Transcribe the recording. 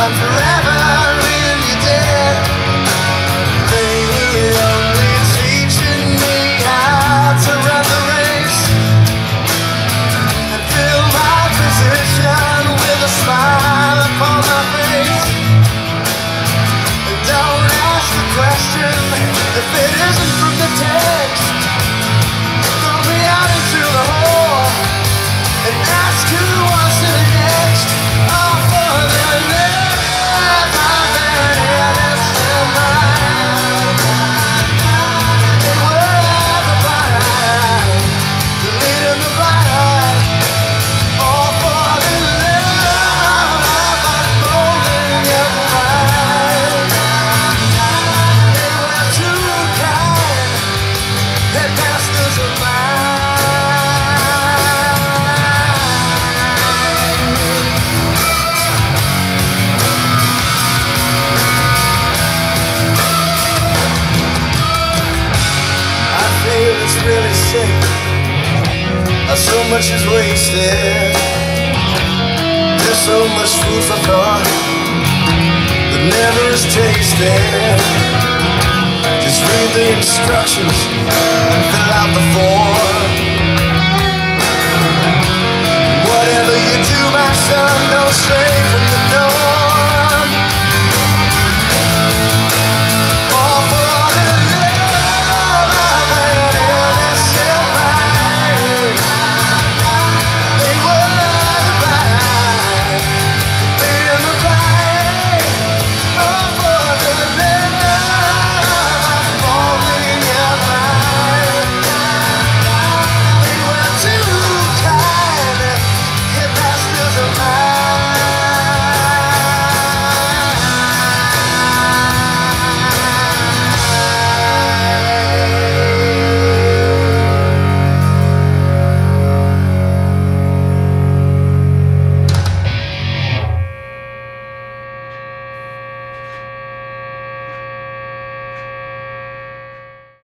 I'm forever in your debt. They were only teaching me how to run the race and fill my position with a smile upon my face. And don't ask the question if it isn't from the text. Throw me out into the hole and ask who wants it next. Oh, for the love I've had in mind. And wherever blind, leading the blind. Oh, for the love I'm holding your mind. And we're too kind, headmasters of mine. It's really sick, so much is wasted. There's so much food for thought that never is tasted. Just read the instructions and fill out the form. Whatever you do, my son, don't stray